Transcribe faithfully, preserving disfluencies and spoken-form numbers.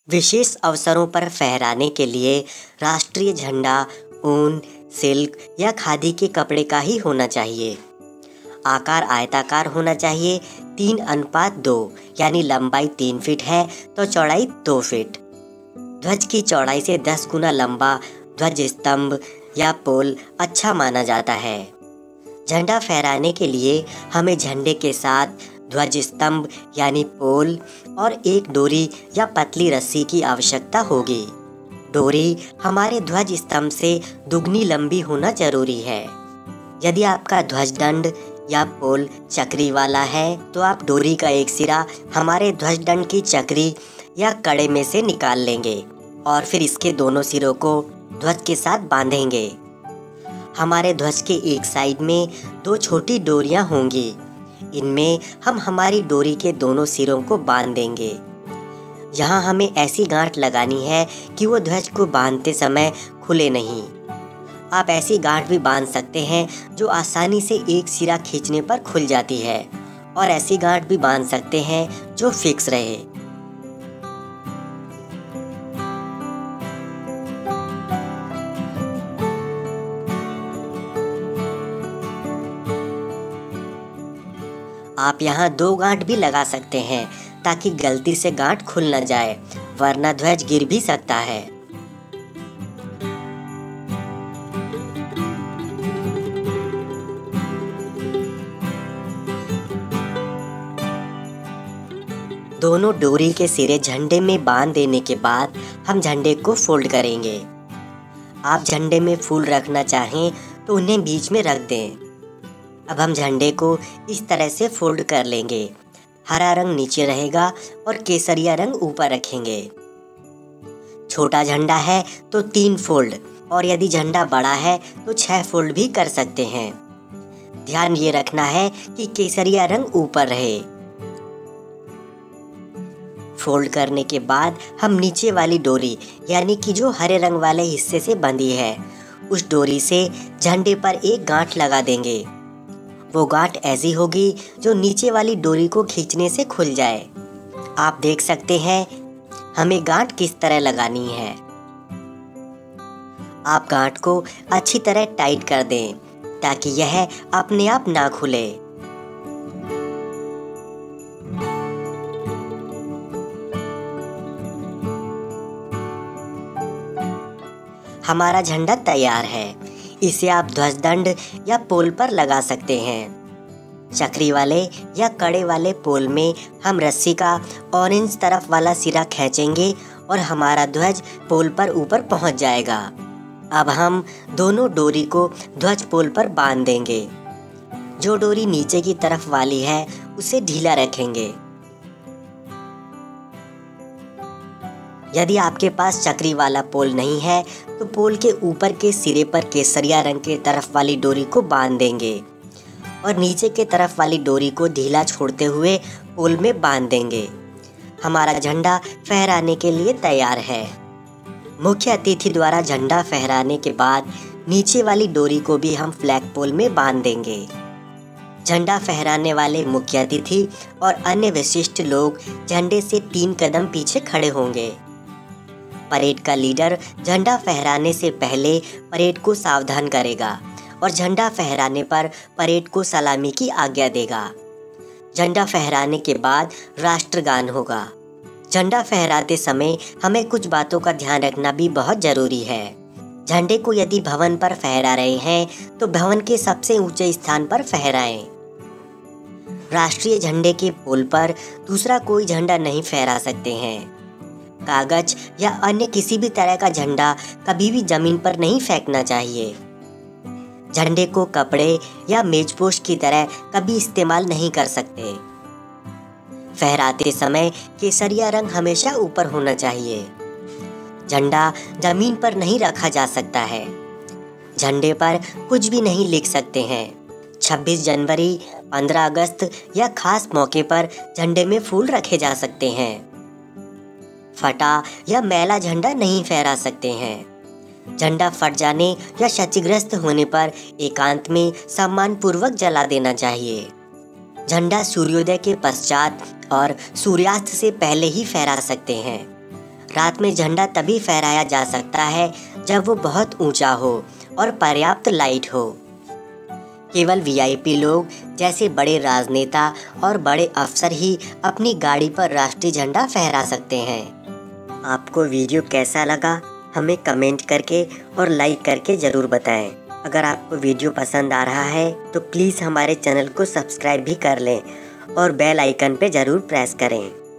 विशेष अवसरों पर फहराने के लिए राष्ट्रीय झंडा ऊन, सिल्क या खादी के कपड़े का ही होना चाहिए। आकार आयताकार होना चाहिए। तीन अनुपात दो यानी लंबाई तीन फीट है तो चौड़ाई दो फीट। ध्वज की चौड़ाई से दस गुना लंबा ध्वज स्तंभ या पोल अच्छा माना जाता है। झंडा फहराने के लिए हमें झंडे के साथ ध्वज स्तंभ यानी पोल और एक डोरी या पतली रस्सी की आवश्यकता होगी। डोरी हमारे ध्वज स्तंभ से दुगनी लंबी होना जरूरी है। यदि आपका ध्वजदंड या पोल चक्री वाला है तो आप डोरी का एक सिरा हमारे ध्वजदंड की चक्री या कड़े में से निकाल लेंगे और फिर इसके दोनों सिरों को ध्वज के साथ बांधेंगे। हमारे ध्वज के एक साइड में दो छोटी डोरियां होंगी। इनमें हम हमारी डोरी के दोनों सिरों को बांध देंगे। यहाँ हमें ऐसी गांठ लगानी है कि वो ध्वज को बांधते समय खुले नहीं। आप ऐसी गांठ भी बांध सकते हैं जो आसानी से एक सिरा खींचने पर खुल जाती है और ऐसी गांठ भी बांध सकते हैं जो फिक्स रहे। आप यहाँ दो गांठ भी लगा सकते हैं ताकि गलती से गांठ खुल न जाए, वरना ध्वज गिर भी सकता है। दोनों डोरी के सिरे झंडे में बांध देने के बाद हम झंडे को फोल्ड करेंगे। आप झंडे में फूल रखना चाहें तो उन्हें बीच में रख दें। अब हम झंडे को इस तरह से फोल्ड कर लेंगे। हरा रंग नीचे रहेगा और केसरिया रंग ऊपर रखेंगे। छोटा झंडा है तो तीन फोल्ड और यदि झंडा बड़ा है तो छह फोल्ड भी कर सकते हैं। ध्यान ये रखना है कि केसरिया रंग ऊपर रहे। फोल्ड करने के बाद हम नीचे वाली डोरी यानी कि जो हरे रंग वाले हिस्से से बंधी है उस डोरी से झंडे पर एक गांठ लगा देंगे। वो गांठ ऐसी होगी जो नीचे वाली डोरी को खींचने से खुल जाए। आप देख सकते हैं हमें गांठ किस तरह लगानी है। आप गांठ को अच्छी तरह टाइट कर दें ताकि यह अपने आप ना खुले। हमारा झंडा तैयार है। इसे आप ध्वजदंड या पोल पर लगा सकते हैं। चक्री वाले या कड़े वाले पोल में हम रस्सी का ऑरेंज तरफ वाला सिरा खींचेंगे और हमारा ध्वज पोल पर ऊपर पहुंच जाएगा। अब हम दोनों डोरी को ध्वज पोल पर बांध देंगे। जो डोरी नीचे की तरफ वाली है उसे ढीला रखेंगे। यदि आपके पास चक्री वाला पोल नहीं है तो पोल के ऊपर के सिरे पर केसरिया रंग के तरफ वाली डोरी को बांध देंगे और नीचे के तरफ वाली डोरी को ढीला छोड़ते हुए पोल में बांध देंगे। हमारा झंडा फहराने के लिए तैयार है। मुख्य अतिथि द्वारा झंडा फहराने के बाद नीचे वाली डोरी को भी हम फ्लैग पोल में बांध देंगे। झंडा फहराने वाले मुख्य अतिथि और अन्य विशिष्ट लोग झंडे से तीन कदम पीछे खड़े होंगे। परेड का लीडर झंडा फहराने से पहले परेड को सावधान करेगा और झंडा फहराने पर परेड को सलामी की आज्ञा देगा। झंडा फहराने के बाद राष्ट्रगान होगा। झंडा फहराते समय हमें कुछ बातों का ध्यान रखना भी बहुत जरूरी है। झंडे को यदि भवन पर फहरा रहे हैं तो भवन के सबसे ऊंचे स्थान पर फहराएं। राष्ट्रीय झंडे के पोल पर दूसरा कोई झंडा नहीं फहरा सकते हैं। कागज या अन्य किसी भी तरह का झंडा कभी भी जमीन पर नहीं फेंकना चाहिए। झंडे को कपड़े या मेजपोश की तरह कभी इस्तेमाल नहीं कर सकते। फहराते समय केसरिया रंग हमेशा ऊपर होना चाहिए। झंडा जमीन पर नहीं रखा जा सकता है। झंडे पर कुछ भी नहीं लिख सकते हैं। छब्बीस जनवरी, पंद्रह अगस्त या खास मौके पर झंडे में फूल रखे जा सकते हैं। फटा या मैला झंडा नहीं फहरा सकते हैं। झंडा फट जाने या क्षतिग्रस्त होने पर एकांत में सम्मान पूर्वक जला देना चाहिए। झंडा सूर्योदय के पश्चात और सूर्यास्त से पहले ही फहरा सकते हैं। रात में झंडा तभी फहराया जा सकता है जब वो बहुत ऊंचा हो और पर्याप्त लाइट हो। केवल वीआईपी लोग जैसे बड़े राजनेता और बड़े अफसर ही अपनी गाड़ी पर राष्ट्रीय झंडा फहरा सकते हैं। आपको वीडियो कैसा लगा हमें कमेंट करके और लाइक करके ज़रूर बताएं। अगर आपको वीडियो पसंद आ रहा है तो प्लीज़ हमारे चैनल को सब्सक्राइब भी कर लें और बेल आइकन पे ज़रूर प्रेस करें।